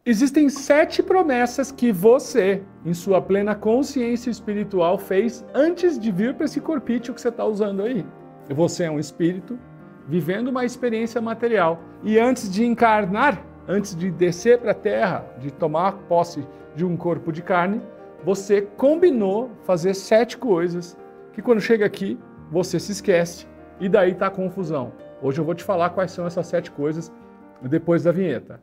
Existem 7 promessas que você, em sua plena consciência espiritual, fez antes de vir para esse corpício que você está usando aí. Você é um espírito vivendo uma experiência material. E antes de encarnar, antes de descer para a Terra, de tomar posse de um corpo de carne, você combinou fazer 7 coisas que quando chega aqui, você se esquece e daí está a confusão. Hoje eu vou te falar quais são essas 7 coisas depois da vinheta.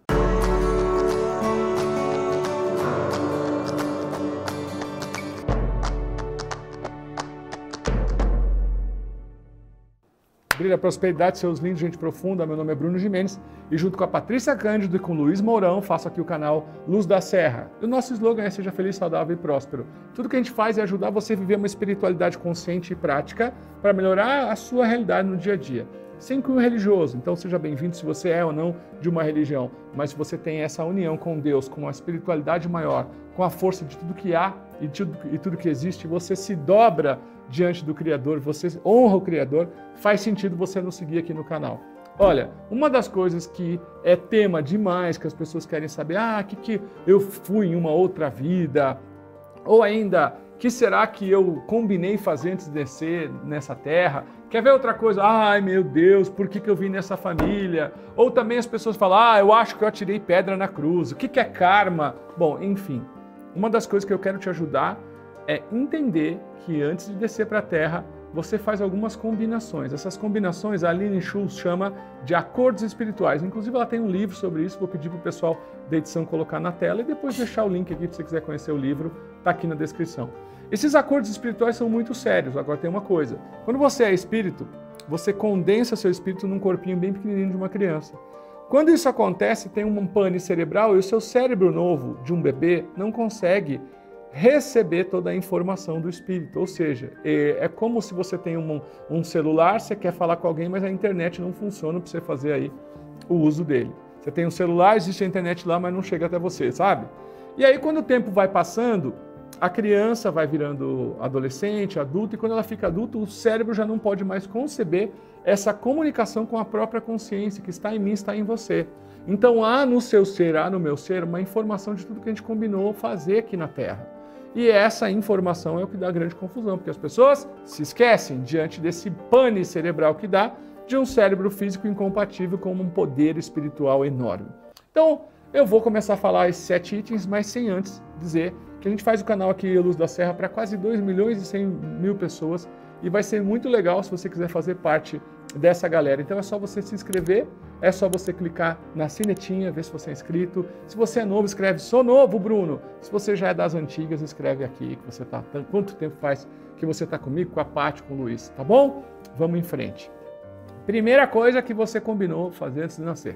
Brilha a prosperidade, seus lindos, gente profunda. Meu nome é Bruno Gimenez e junto com a Patrícia Cândido e com o Luiz Mourão, faço aqui o canal Luz da Serra. E o nosso slogan é Seja Feliz, Saudável e Próspero. Tudo que a gente faz é ajudar você a viver uma espiritualidade consciente e prática para melhorar a sua realidade no dia a dia. Sem cunho religioso, então seja bem-vindo se você é ou não de uma religião, mas se você tem essa união com Deus, com a espiritualidade maior, com a força de tudo que há e tudo que existe, você se dobra diante do Criador, você honra o Criador, faz sentido você nos seguir aqui no canal. Olha, uma das coisas que é tema demais, que as pessoas querem saber, que eu fui em uma outra vida, ou ainda, que será que eu combinei fazer antes de descer nessa terra? Quer ver outra coisa? Ai, meu Deus, por que eu vim nessa família? Ou também as pessoas falam, eu acho que eu atirei pedra na cruz. O que é karma? Bom, enfim, uma das coisas que eu quero te ajudar é entender que antes de descer para a Terra, você faz algumas combinações. Essas combinações a Aline Schultz chama de acordos espirituais. Inclusive ela tem um livro sobre isso, vou pedir para o pessoal da edição colocar na tela e depois deixar o link aqui se você quiser conhecer o livro, está aqui na descrição. Esses acordos espirituais são muito sérios. Agora tem uma coisa, quando você é espírito, você condensa seu espírito num corpinho bem pequenininho de uma criança. Quando isso acontece, tem um pane cerebral e o seu cérebro novo de um bebê não consegue receber toda a informação do espírito, ou seja, é como se você tem um celular, você quer falar com alguém, mas a internet não funciona para você fazer aí o uso dele. Você tem um celular, existe a internet lá, mas não chega até você, sabe? E aí quando o tempo vai passando, a criança vai virando adolescente, adulto, e quando ela fica adulta, o cérebro já não pode mais conceber essa comunicação com a própria consciência que está em mim, está em você. Então há no seu ser, há no meu ser, uma informação de tudo que a gente combinou fazer aqui na Terra. E essa informação é o que dá grande confusão, porque as pessoas se esquecem diante desse pane cerebral que dá de um cérebro físico incompatível com um poder espiritual enorme. Então, eu vou começar a falar esses 7 itens, mas sem antes dizer que a gente faz o canal aqui Luz da Serra para quase 2.100.000 pessoas e vai ser muito legal se você quiser fazer parte dessa galera. Então é só você se inscrever, é só você clicar na sinetinha, ver se você é inscrito. Se você é novo, escreve Sou Novo, Bruno. Se você já é das antigas, escreve aqui que você tá. Quanto tempo faz que você está comigo, com a Paty, com o Luiz, tá bom? Vamos em frente. Primeira coisa que você combinou fazer antes de nascer,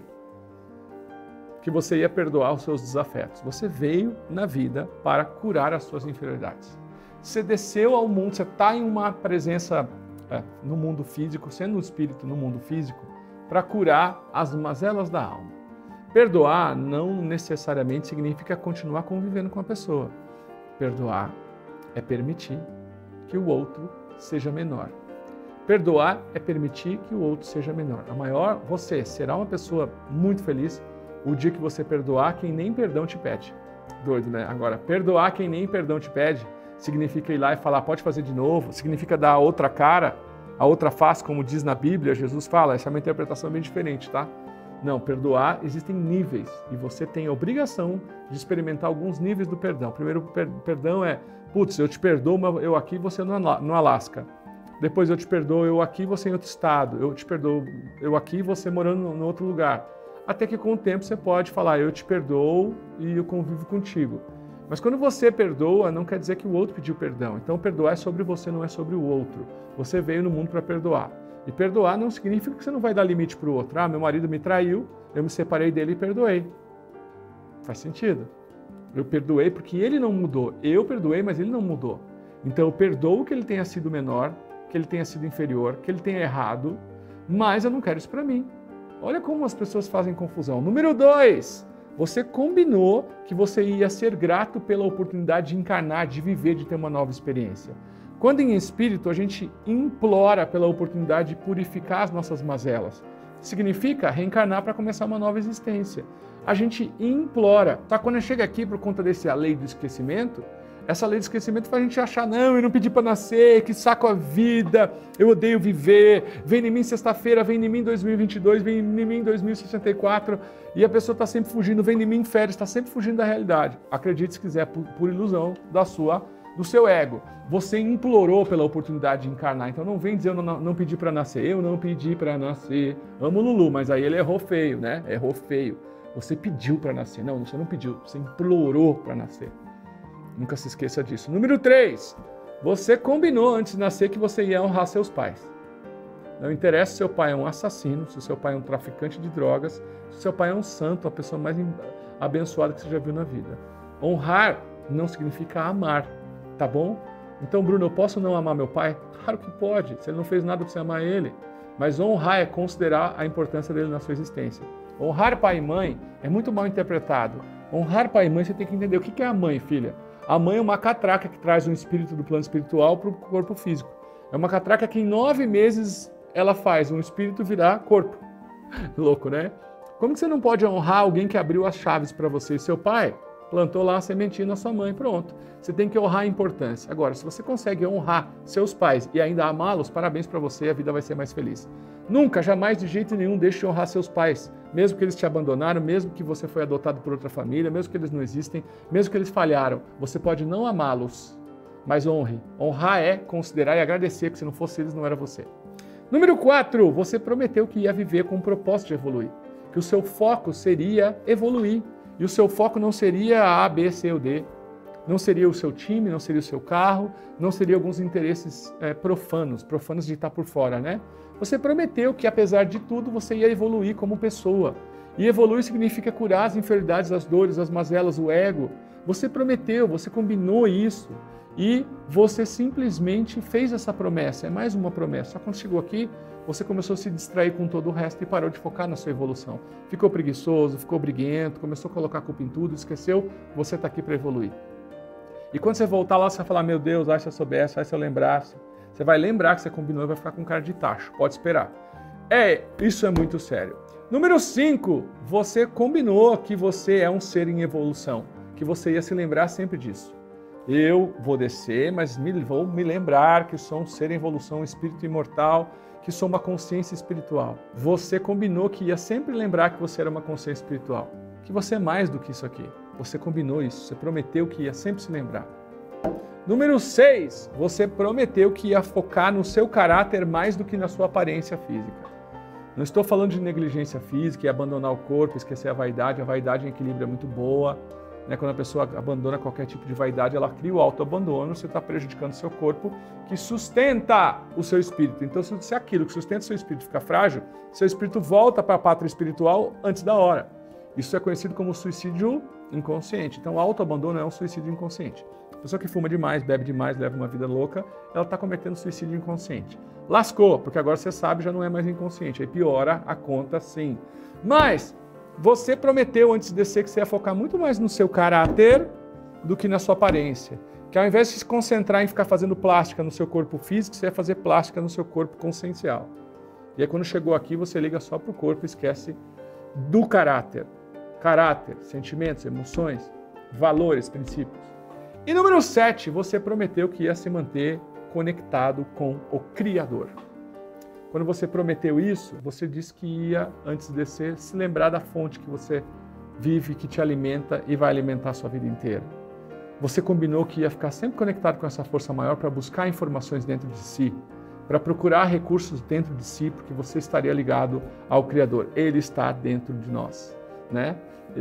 que você ia perdoar os seus desafetos. Você veio na vida para curar as suas inferioridades. Você desceu ao mundo, você está em uma presença no mundo físico, sendo um espírito no mundo físico, para curar as mazelas da alma. Perdoar não necessariamente significa continuar convivendo com a pessoa. Perdoar é permitir que o outro seja menor. Perdoar é permitir que o outro seja menor. Você será uma pessoa muito feliz o dia que você perdoar quem nem perdão te pede. Doido, né? Agora, perdoar quem nem perdão te pede significa ir lá e falar, pode fazer de novo, significa dar a outra cara, a outra face, como diz na Bíblia, Jesus fala, essa é uma interpretação bem diferente, tá? Não, perdoar, existem níveis e você tem a obrigação de experimentar alguns níveis do perdão. Primeiro, perdão é, putz, eu te perdoo, mas eu aqui, você no Alasca. Depois eu te perdoo, eu aqui, você em outro estado. Eu te perdoo, eu aqui, você morando em outro lugar. Até que com o tempo você pode falar, eu te perdoo e eu convivo contigo. Mas quando você perdoa, não quer dizer que o outro pediu perdão. Então perdoar é sobre você, não é sobre o outro. Você veio no mundo para perdoar. E perdoar não significa que você não vai dar limite para o outro. Meu marido me traiu, eu me separei dele e perdoei. Faz sentido. Eu perdoei porque ele não mudou. Eu perdoei, mas ele não mudou. Então eu perdoo que ele tenha sido menor, que ele tenha sido inferior, que ele tenha errado, mas eu não quero isso para mim. Olha como as pessoas fazem confusão. Número 2, você combinou que você ia ser grato pela oportunidade de encarnar, de viver, de ter uma nova experiência. Quando em espírito a gente implora pela oportunidade de purificar as nossas mazelas, significa reencarnar para começar uma nova existência. a gente implora. Tá? Quando chega aqui por conta dessa lei do esquecimento, essa lei do esquecimento faz a gente achar, não, eu não pedi para nascer, que saco a vida, eu odeio viver, vem em mim sexta-feira, vem em mim 2022, vem em mim 2064, e a pessoa está sempre fugindo, vem em mim em férias, está sempre fugindo da realidade. Acredite se quiser, por ilusão do seu ego. Você implorou pela oportunidade de encarnar, então não vem dizer eu não pedi para nascer, eu não pedi para nascer. Amo o Lulu, mas aí ele errou feio, né? Errou feio. Você pediu para nascer. Não, você não pediu, você implorou para nascer. Nunca se esqueça disso. Número 3, você combinou antes de nascer que você ia honrar seus pais. Não interessa se seu pai é um assassino, se seu pai é um traficante de drogas, se seu pai é um santo, a pessoa mais abençoada que você já viu na vida. Honrar não significa amar, tá bom? Então, Bruno, eu posso não amar meu pai? Claro que pode, se ele não fez nada para você amar ele. Mas honrar é considerar a importância dele na sua existência. Honrar pai e mãe é muito mal interpretado. Honrar pai e mãe, você tem que entender o que é a mãe, filha. A mãe é uma catraca que traz um espírito do plano espiritual para o corpo físico. É uma catraca que em 9 meses ela faz um espírito virar corpo. Louco, né? Como que você não pode honrar alguém que abriu as chaves para você? Seu pai plantou lá a sementinha na sua mãe, pronto. Você tem que honrar a importância. Agora, se você consegue honrar seus pais e ainda amá-los, parabéns para você, a vida vai ser mais feliz. Nunca, jamais, de jeito nenhum, deixe de honrar seus pais, mesmo que eles te abandonaram, mesmo que você foi adotado por outra família, mesmo que eles não existem, mesmo que eles falharam. Você pode não amá-los, mas honre. Honrar é considerar e agradecer que se não fosse eles, não era você. Número 4, você prometeu que ia viver com o propósito de evoluir, que o seu foco seria evoluir, e o seu foco não seria A, B, C ou D, não seria o seu time, não seria o seu carro, não seria alguns interesses profanos de estar por fora, né? Você prometeu que, apesar de tudo, você ia evoluir como pessoa. E evoluir significa curar as enfermidades, as dores, as mazelas, o ego. Você prometeu, você combinou isso. E você simplesmente fez essa promessa. É mais uma promessa. Só quando chegou aqui, você começou a se distrair com todo o resto e parou de focar na sua evolução. Ficou preguiçoso, ficou briguento, começou a colocar a culpa em tudo, esqueceu que você está aqui para evoluir. E quando você voltar lá, você vai falar, meu Deus, se eu soubesse, se eu lembrasse. Você vai lembrar que você combinou e vai ficar com cara de tacho. Pode esperar. Isso é muito sério. Número 5, você combinou que você é um ser em evolução, que você ia se lembrar sempre disso. Eu vou descer, mas vou me lembrar que sou um ser em evolução, um espírito imortal, que sou uma consciência espiritual. Você combinou que ia sempre lembrar que você era uma consciência espiritual, que você é mais do que isso aqui. Você combinou isso, você prometeu que ia sempre se lembrar. Número 6, você prometeu que ia focar no seu caráter mais do que na sua aparência física. Não estou falando de negligência física e abandonar o corpo, esquecer a vaidade em equilíbrio é muito boa. Né? Quando a pessoa abandona qualquer tipo de vaidade, ela cria o autoabandono, você está prejudicando o seu corpo, que sustenta o seu espírito. Então, se aquilo que sustenta o seu espírito fica frágil, seu espírito volta para a pátria espiritual antes da hora. Isso é conhecido como suicídio inconsciente. Então, o autoabandono é um suicídio inconsciente. A pessoa que fuma demais, bebe demais, leva uma vida louca, ela está cometendo suicídio inconsciente. Lascou, porque agora você sabe, já não é mais inconsciente. Aí piora a conta, sim. Mas você prometeu antes de descer que você ia focar muito mais no seu caráter do que na sua aparência. Que ao invés de se concentrar em ficar fazendo plástica no seu corpo físico, você ia fazer plástica no seu corpo consciencial. E aí quando chegou aqui, você liga só para o corpo e esquece do caráter. Caráter, sentimentos, emoções, valores, princípios. E número 7, você prometeu que ia se manter conectado com o Criador. Quando você prometeu isso, você disse que ia, antes de descer, se lembrar da fonte que você vive, que te alimenta e vai alimentar a sua vida inteira. Você combinou que ia ficar sempre conectado com essa força maior para buscar informações dentro de si, para procurar recursos dentro de si, porque você estaria ligado ao Criador. Ele está dentro de nós, né?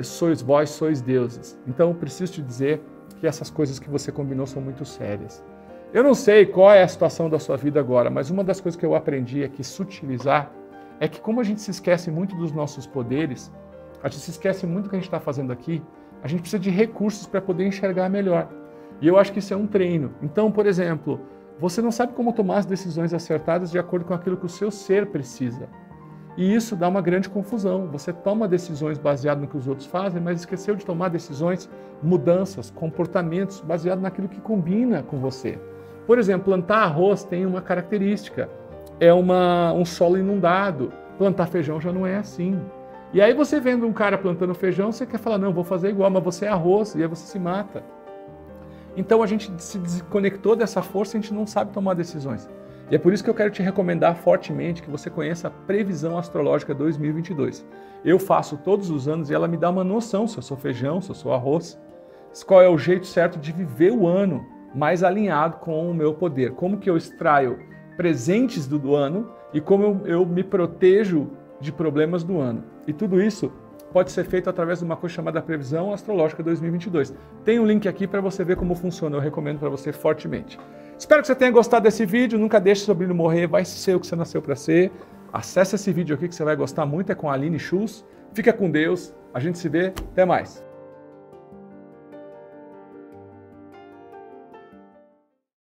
Vós sois deuses. Então, eu preciso te dizer que essas coisas que você combinou são muito sérias. Eu não sei qual é a situação da sua vida agora, mas uma das coisas que eu aprendi aqui sutilizar é que como a gente se esquece muito dos nossos poderes, a gente se esquece muito do que a gente está fazendo aqui, a gente precisa de recursos para poder enxergar melhor. E eu acho que isso é um treino. Então, por exemplo, você não sabe como tomar as decisões acertadas de acordo com aquilo que o seu ser precisa. E isso dá uma grande confusão. Você toma decisões baseadas no que os outros fazem, mas esqueceu de tomar decisões, mudanças, comportamentos baseados naquilo que combina com você. Por exemplo, plantar arroz tem uma característica, é um solo inundado. Plantar feijão já não é assim. E aí você vendo um cara plantando feijão, você quer falar, não, vou fazer igual, mas você é arroz, e aí você se mata. Então a gente se desconectou dessa força e a gente não sabe tomar decisões. E é por isso que eu quero te recomendar fortemente que você conheça a Previsão Astrológica 2022. Eu faço todos os anos e ela me dá uma noção se eu sou feijão, se eu sou arroz, qual é o jeito certo de viver o ano mais alinhado com o meu poder, como que eu extraio presentes do ano e como eu me protejo de problemas do ano. E tudo isso pode ser feito através de uma coisa chamada Previsão Astrológica 2022. Tem um link aqui para você ver como funciona, eu recomendo para você fortemente. Espero que você tenha gostado desse vídeo, nunca deixe seu brilho morrer, vai ser o que você nasceu para ser. Acesse esse vídeo aqui que você vai gostar muito, é com a Aline Schultz. Fica com Deus, a gente se vê, até mais.